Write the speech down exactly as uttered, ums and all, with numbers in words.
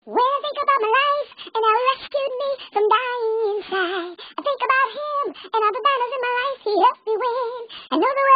When I think about my life and how he rescued me from dying inside, I think about him and all the battles in my life he helped me win. I know the